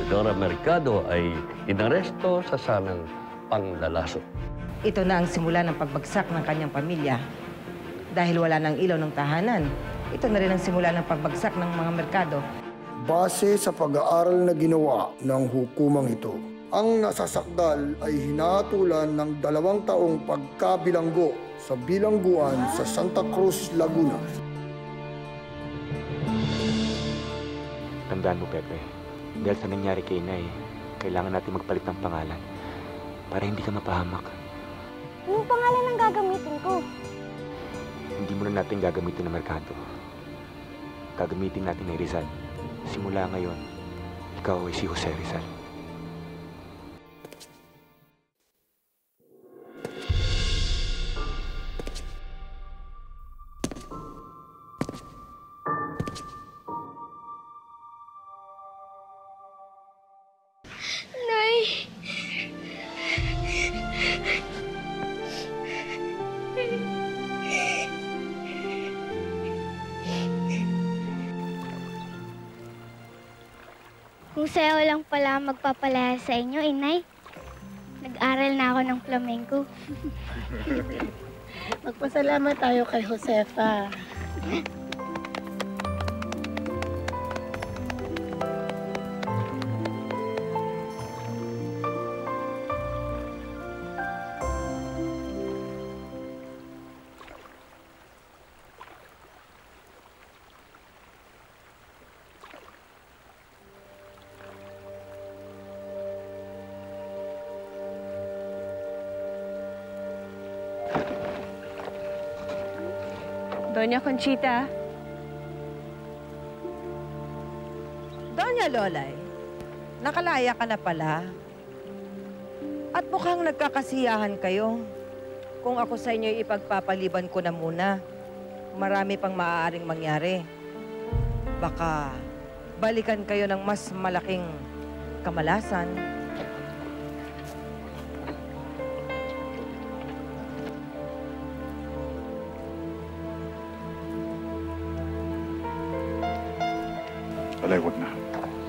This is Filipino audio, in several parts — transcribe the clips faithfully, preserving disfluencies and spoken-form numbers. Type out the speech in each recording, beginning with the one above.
Senadora Mercado ay inaresto sa samang panglalaso. Ito na ang simula ng pagbagsak ng kanyang pamilya. Dahil wala nang ilaw ng tahanan, ito na rin ang simula ng pagbagsak ng mga merkado. Base sa pag-aaral na ginawa ng hukumang ito, ang nasasakdal ay hinatulan ng dalawang taong pagkabilanggo sa bilangguan sa Santa Cruz, Laguna. Tandaan mo, Pepe, dahil sa nangyari kay Inay, kailangan natin magpalit ng pangalan para hindi ka mapahamak. Anong pangalan ang gagamitin ko? Hindi mo na natin gagamitin ng merkado. Gagamitin natin ni Rizal. Simula ngayon, ikaw ay si Jose Rizal. Nay! Kung sayo lang pala magpapalaya sa inyo, Inay. Nag-aral na ako ng flamenco. Magpasalamat tayo kay Josefa. Doña Conchita. Doña Lolay, nakalaya ka na pala. At mukhang nagkakasiyahan kayo. Kung ako sa inyo ipagpapaliban ko na muna, marami pang maaaring mangyari. Baka balikan kayo ng mas malaking kamalasan. Alay, wag na.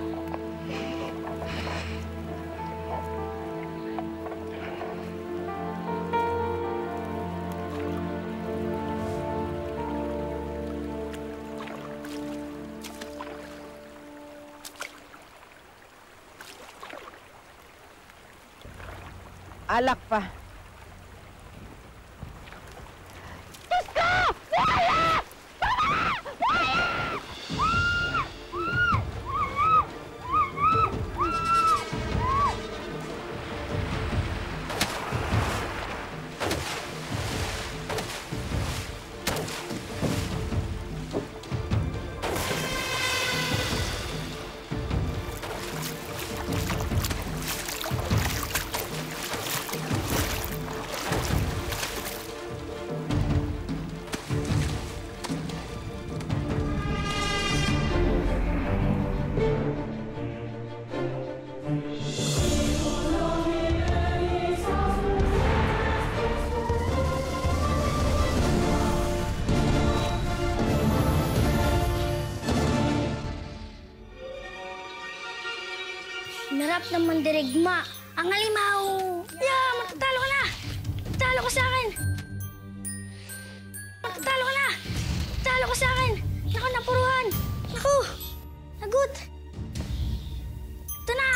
Alak pa. Narap ng mandirigma. Ang alimaw! Yeah, matatalo ka na! Matatalo ka sa akin! Matatalo ka na! Matatalo ka sa akin! Naku, napuruhan! Naku! Nagut! Ito na!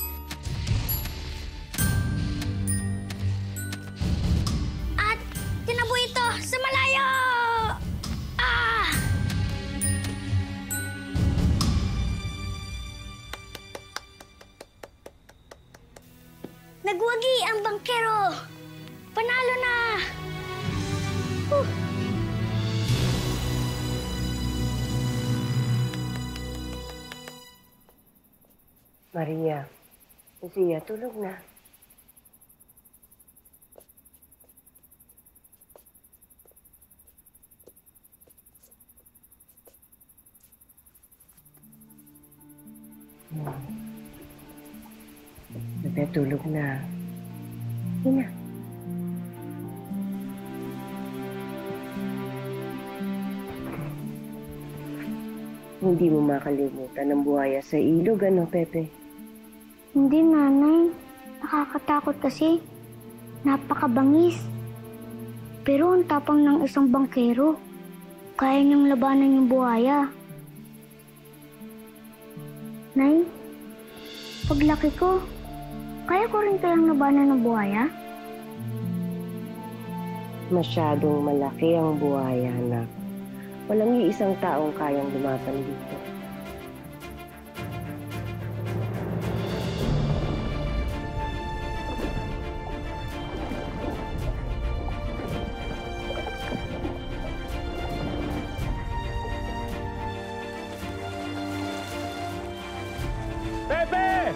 At tinaboy ito sa malayo! Ah! Nagwagi ang bangkero! Panalo na! Uh. Maria, Lucia, tulog na. Hmm. Bebe, tulog na. Hindi na. Hindi mo makalimutan ang buhaya sa ilog, ano, Pepe? Hindi, nanay. Nakakatakot kasi. Napakabangis. Pero ang tapang ng isang bangkero. Kaya niyang labanan yung buhaya. Nay, paglaki ko, kaya ko rin kayang labanan ng buhaya? Masyadong malaki ang buhaya, anak. Walang iisang taong kayang lumaban dito. Pepe!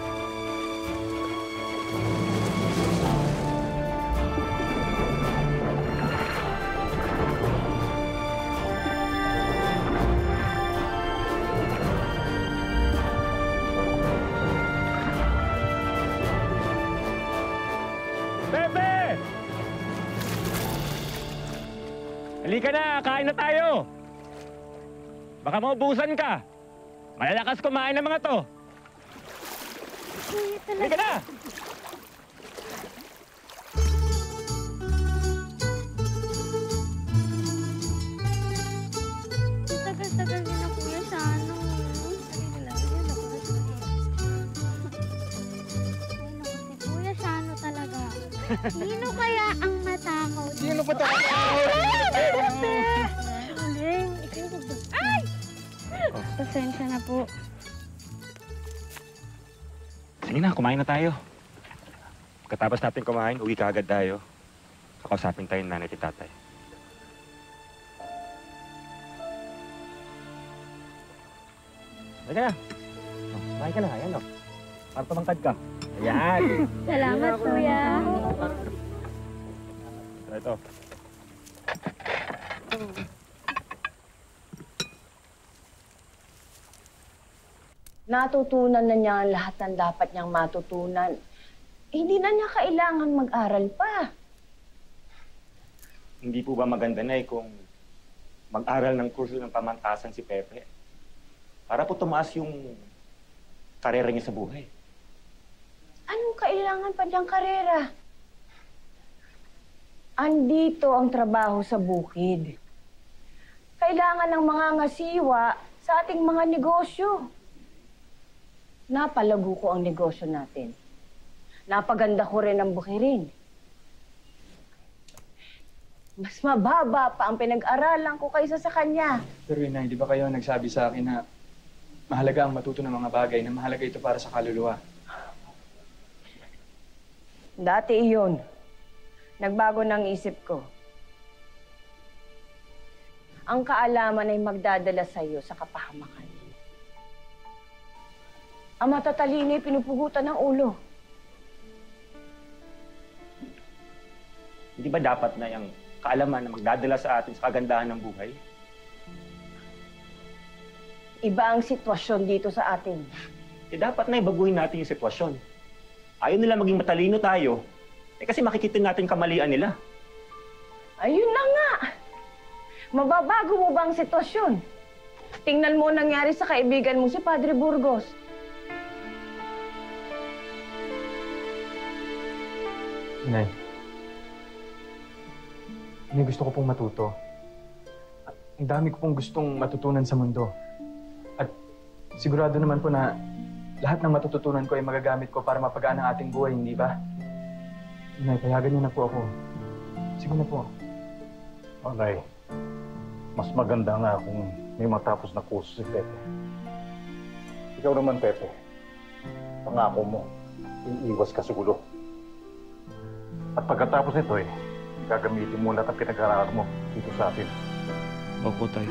Pepe! Halika na, kain na tayo. Baka maubusan ka. Malalakas kumain ng mga to. Kuya talaga. Halika na! Tagal-tagal din na kuya sa ano. Ay, naku, si kuya sa ano talaga. Sino kaya ang matakaw? Sino ba ito? Alden, ikaw ba? Ay! Pasensya na po. Sige na, kumain na tayo. Pagkatapos natin kumain, uwi ka agad tayo. Kakausapin tayo ng nanay at tatay. Halika na. Oh, kumain ka na, ayan o. Para tumangkad ka. Ayan. Salamat, kuya. Ito, ito. Natutunan na niya ang lahat ng dapat niyang matutunan. Eh, hindi na niya kailangan mag-aral pa. Hindi po ba maganda na eh kung mag-aral ng kurso ng pamantasan si Pepe? Para po tumaas yung karera niya sa buhay. Anong kailangan pa niyang karera? Andito ang trabaho sa bukid. Kailangan ng mga ngasiwa sa ating mga negosyo. Napalago ko ang negosyo natin. Napaganda ko rin ang bukirin. Mas mababa pa ang pinag-aralan ko kaysa sa kanya. Pero Inay, di ba kayo nagsabi sa akin na mahalaga ang matuto ng mga bagay, na mahalaga ito para sa kaluluwa? Dati iyon. Nagbago ng isip ko. Ang kaalaman ay magdadala sa iyo sa kapahamakan. Ang matatalino ay pinupugutan ng ulo. Hindi ba dapat na yung kaalaman na magdadala sa atin sa kagandahan ng buhay? Iba ang sitwasyon dito sa atin. Eh dapat na ibaguhin natin yung sitwasyon. Ayaw nila maging matalino tayo, eh kasi makikita natin kamalian nila. Ayun na nga! Mababago mo ba ang sitwasyon? Tingnan mo ang nangyari sa kaibigan mo si Padre Burgos. Inay. Inay, gusto ko pong matuto. At ang dami ko pong gustong matutunan sa mundo. At sigurado naman po na lahat ng matututunan ko ay magagamit ko para mapagaan ang ating buhay, hindi ba? Inay, payagan niyo na po ako. Sige na po. Anay, mas maganda nga kung may matapos na kurso si Pepe. Ikaw naman, Pepe. Pangako mo, iiwas ka sa gulo. At pagkatapos nito eh, gagamitin mo lahat ang pinag-aaral mo dito sa atin. Opo, tayo.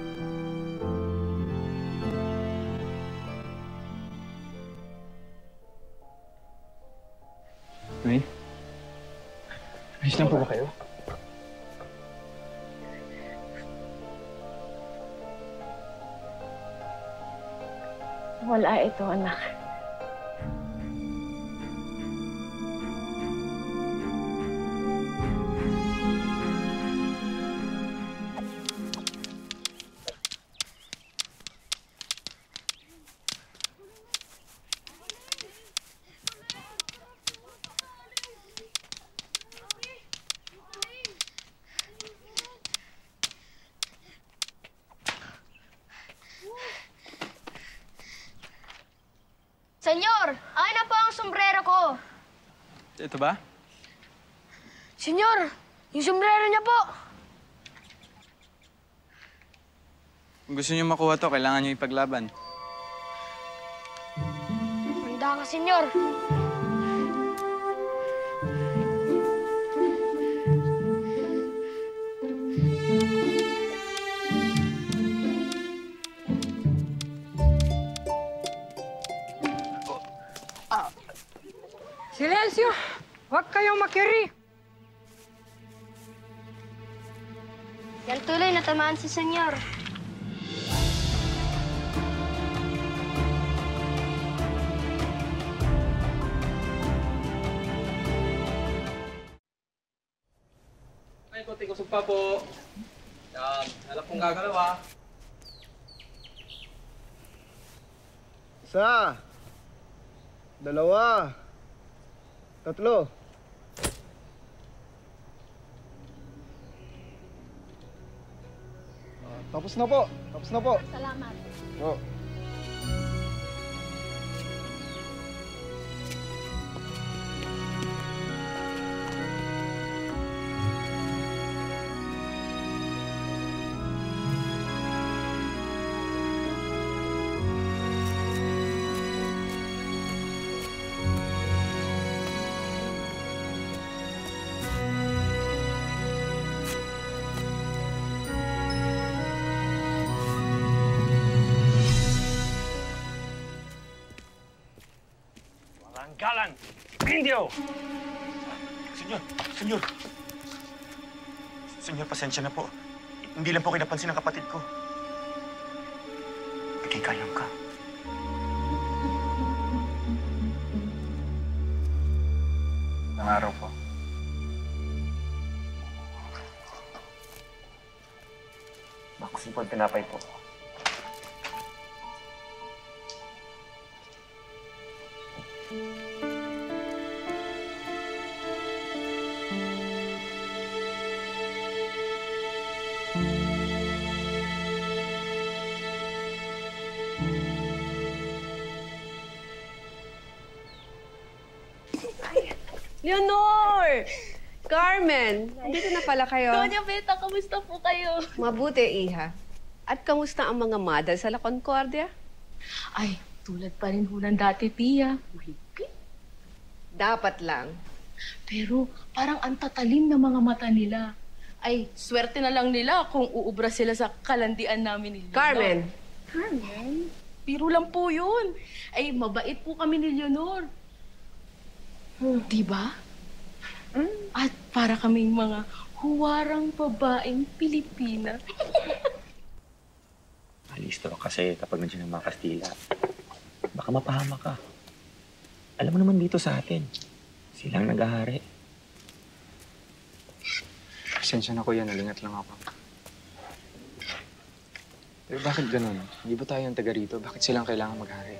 May? Ayos lang po ba kayo? Wala ito, anak. Senyor, akin na po ang sombrero ko. Ito ba? Senyor, yung sombrero niya po. Kung gusto niyo makuha to, kailangan niyo ipaglaban. Handa ka, senyor. Silensyo! Huwag kayong makiri! Yan tuloy, natamaan si senyor. Ay, konting kusog pa po. Yan, alam kong gagalaw ah. Isa. Dalawa. Tatlo. Ah, tapos na po. Tapos na po. Salamat. Oh. Galang! Indio! Senyor! Senyor! Senyor, pasensya na po. Hindi lang po kinapansin ng kapatid ko. Nagkikalang ka. Ang araw po. Makusipag tinapay po. Leonor! Carmen! Dito na pala kayo. Doña Beta, kamusta po kayo? Mabuti, Iha. At kamusta ang mga madal sa La Concordia? Ay, tulad pa rin ho ng dati, Tia. Dapat lang. Pero parang ang tatalim ng mga mata nila. Ay, swerte na lang nila kung uubra sila sa kalandian namin ni Leonor. Carmen! Carmen? Biro lang po yun. Ay, mabait po kami ni Leonor. Hmm. Diba? Mm. At para kaming mga huwarang babaeng Pilipina. Alisto kasi kapag nandiyan ang mga Kastila, baka mapahama ka. Alam mo naman dito sa atin, silang nag-ahari. Pasensya na, kuya. Nalingat lang ako. Pero bakit ganun? Hindi ba tayo ang taga rito? Bakit silang kailangan maghari?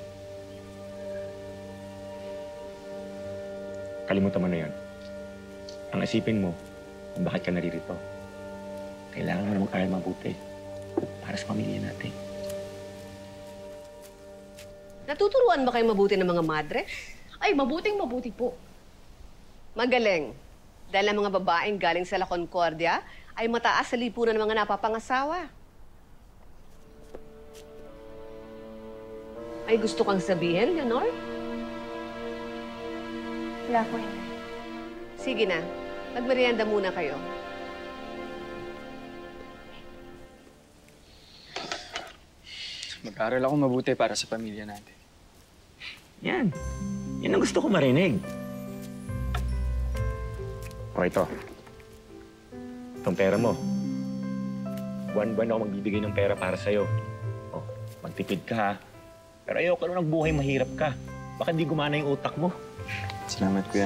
Kalimutan mo na yun. Ang isipin mo, kung bakit ka naririto. Kailangan mo na mag-aral mabuti para sa pamilya natin. Natuturuan ba kayo mabuti ng mga madre? Ay, mabuting mabuti po. Magaling. Dahil ang mga babaeng galing sa La Concordia ay mataas sa lipunan ng mga napapangasawa. Ay gusto kang sabihin, Leonor? Wala po yun. Sige na. Magmerienda muna kayo. Mag-aaral ako mabuti para sa pamilya natin. Yan. Yan ang gusto ko marinig. O ito. Itong pera mo. Buwan-buwan ako magbibigay ng pera para sa'yo. O, magtipid ka ha. Pero ayoko na ng buhay mahirap ka. Baka hindi gumana yung utak mo. Salamat, kuya.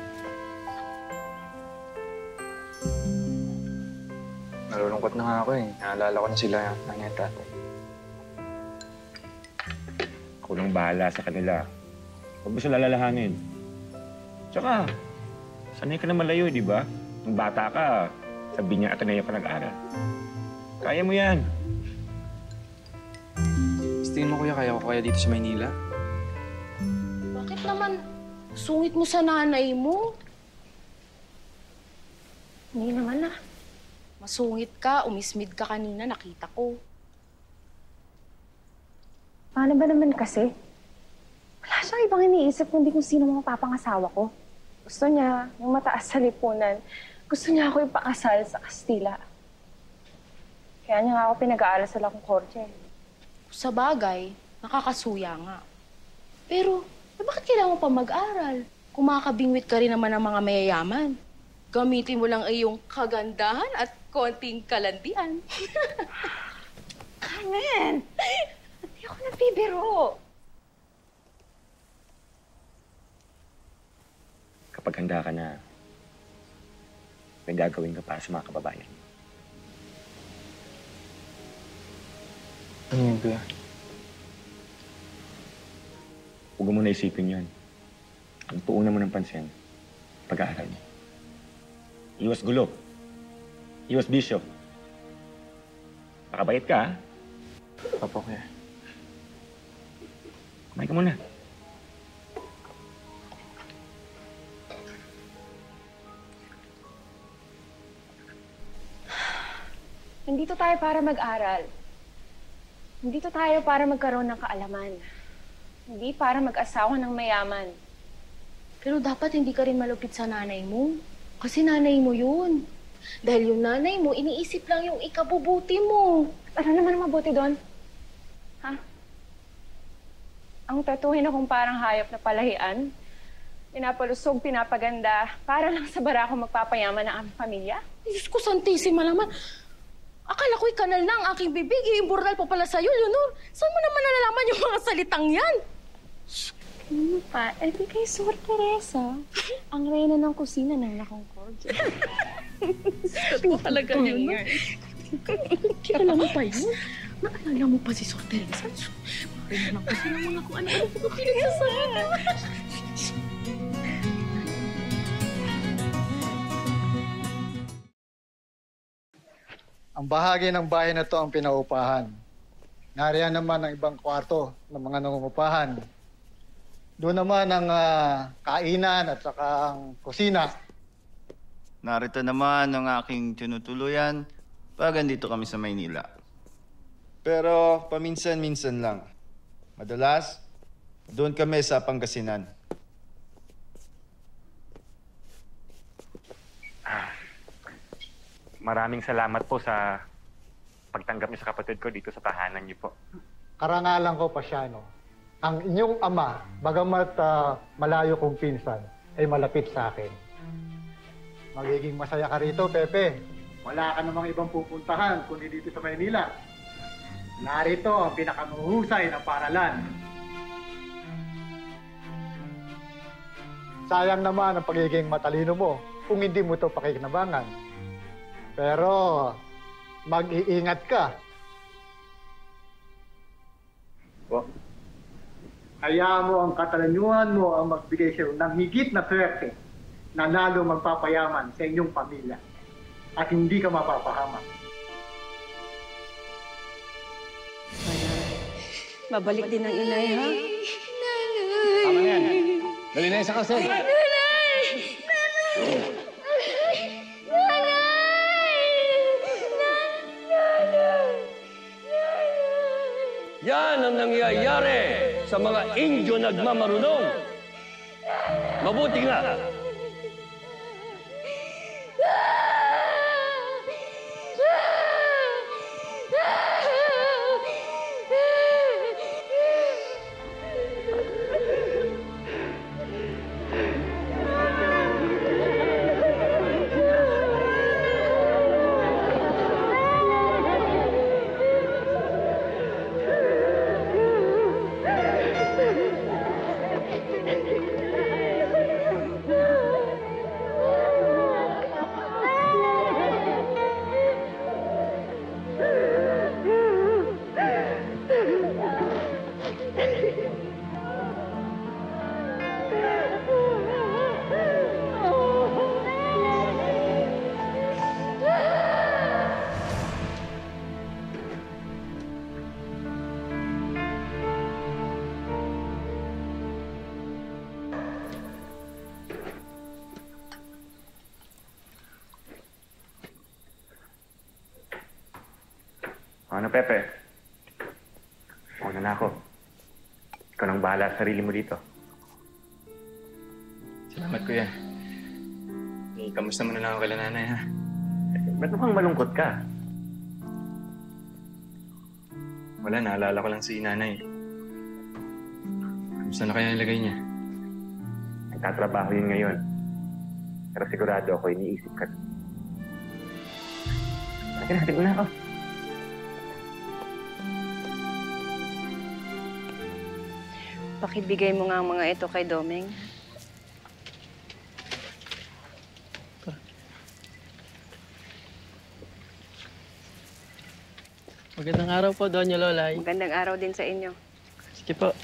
Nalulungkot na nga ako eh. Naalala ko na sila, nanay at tatay. Ako nang bahala sa kanila. Huwag mo sila lalahanin. Tsaka, sanay ka na malayo, di ba? Nung bata ka, sabi niya Ateneo ka nag-aral. Kaya mo yan. Tingin mo, kuya, kaya ko kaya dito sa Maynila? Bakit naman sungit mo sa nanay mo? Hindi naman ah. Masungit ka, umismid ka kanina, nakita ko. Paano ba naman kasi? Wala siyang ibang iniisip kundi kung sino mga papangasawa ko. Gusto niya, yung mataas sa lipunan, gusto niya ako ipakasal sa Kastila. Kaya niya nga ako pinag-aaral sa La Concordia. Sa bagay, nakakasuya nga. Pero, eh, bakit kailangan mo pa mag-aral? Kumakabingwit ka rin naman ng mga mayayaman. Gamitin mo lang ay iyong kagandahan at konting kalandian. Carmen! Hindi ako nagbibiro. Kapag handa ka na, may gagawin ka para sa mga kababayan. Ano yun, Kuya? Huwag mo na isipin yun. Ang tuunan mo ng pansin, pag-aaral mo. Iwas gulo. Iwas bisyo. Pakabait ka, ha? Opo, Kuya. Kumain ka muna. Nandito tayo para mag-aral. Nandito tayo para magkaroon ng kaalaman. Hindi para mag-asawa ng mayaman. Pero dapat hindi ka rin malupit sa nanay mo. Kasi nanay mo yun. Dahil yung nanay mo, iniisip lang yung ikabubuti mo. Ano naman mabuti doon? Ha? Ang tatuhin akong parang hayop na palahian? Pinapalusog, pinapaganda, para lang sa barako magpapayaman ng aming pamilya? Diyos ko, Santissima naman. Akala ko'y kanal na ang aking bibig. Iimburnal pa pala sa'yo, Leonor. Saan mo naman nalalaman yung mga salitang yan? Ano pa? Eh, di kay Sor Teresa. Ang reyna ng kusina ng La Concordia. Ito talaga yun. Kilala mo pa yun? Naalala mo pa si Sor Teresa? Reyna ng kusina mga kung ano-ano po pinagsasabi. Ang bahagi ng bahay na to ang pinaupahan. Nariyan naman ang ibang kwarto ng mga nangungupahan. Doon naman ang uh, kainan at saka ang kusina. Narito naman ang aking tinutuluyan pag andito kami sa Maynila. Pero paminsan-minsan lang. Madalas, doon kami sa Pangasinan. Maraming salamat po sa pagtanggap niyo sa kapatid ko dito sa tahanan niyo po. Karangalan ko, Pasyano. Ang inyong ama, bagamat uh, malayo kong pinsan, ay malapit sa akin. Magiging masaya ka rito, Pepe. Wala ka namang ibang pupuntahan kundi dito sa Maynila. Narito ang pinakamuhusay na paralan. Sayang naman ang pagiging matalino mo kung hindi mo ito pakikinabangan. Pero mag-iingat ka. Po? Hayaan mo ang katalanyuhan mo ang magbigay sa'yo ng higit na swerte na lalo magpapayaman sa inyong pamilya at hindi ka mapapahamak. Mabalik din ang inay, ha? Tama na yan. Dali na yan sa kasal. Yan ang nangyayari sa mga Indyo nagmamarunong. Mabuti nga. Ano, Pepe? Una na ako. Ikaw nang bahala sa sarili mo dito. Salamat, kuya. Eh, kamusta mo na lang ako kay nanay, ha? Ba't mukhang malungkot ka? Wala, naalala ko lang si nanay. Kamusta na kaya nilagay niya? Nagtatrabaho yun ngayon. Pero sigurado ako, iniisip ka. Akin, hatid mo na ako. Pakibigay mo nga ang mga ito kay Doming. Magandang araw po, Doña Lolay. Magandang araw din sa inyo. Sige po.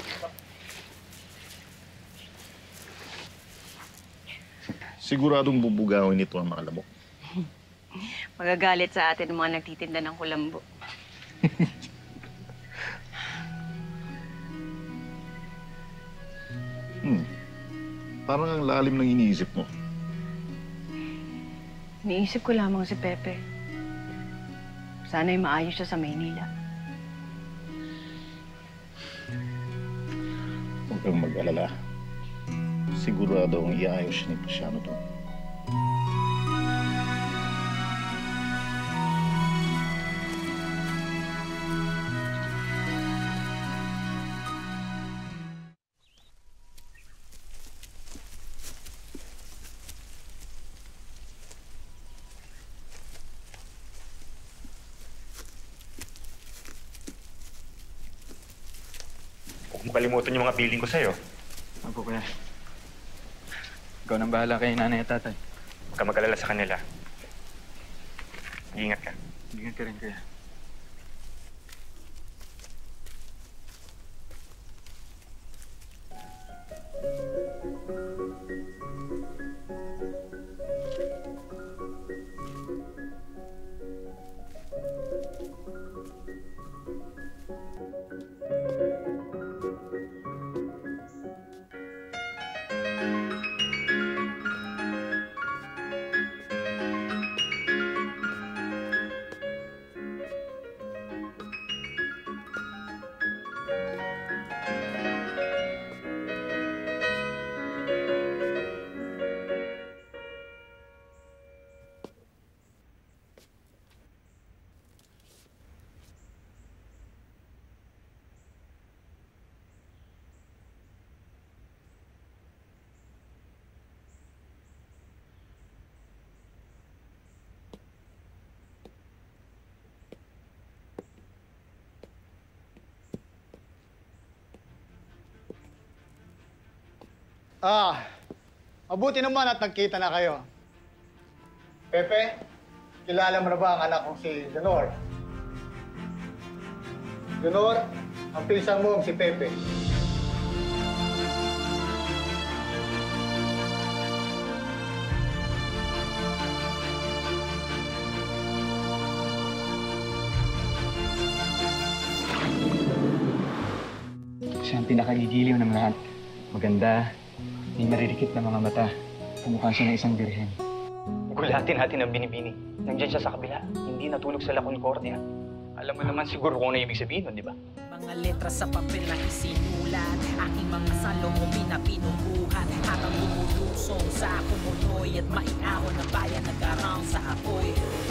Siguradong bubugawin ito ang mga lamok. Magagalit sa atin ang mga nagtitinda ng kulambo. Hmm. Parang ang lalim ng iniisip mo. Niisip ko lamang si Pepe. Sana'y maayos siya sa Maynila. Huwag kang mag-alala. Sigurado ang iayos siya ni Pasyano to. Huwag mo kalimutan yung mga billing ko sa'yo. Opo, kuya. Ikaw nang bahala kay nanay at tatay. Huwag ka mag-alala sa kanila. Ingat ka. Ingat ka rin, kuya. Ah, mabuti naman at nagkita na kayo. Pepe, kilala mo na ba ang anak kong si Leonor? Leonor, ang pinsan mo si Pepe. Siya ang pinakagigiliw ng lahat. Maganda, may maririkit na mga mata. Pumukha siya ng isang birhen. Gulatin natin ang binibini. Nandiyan siya sa kabila. Hindi natulog sa La Concordia. Alam mo naman siguro kung ano ibig sabihin nun, di ba? Mga letra sa papel na isinulat, aking mga salomong pinapinukuhan, habang bumulusong sa kumunoy at maiahon na bayan nag-arang sa apoy.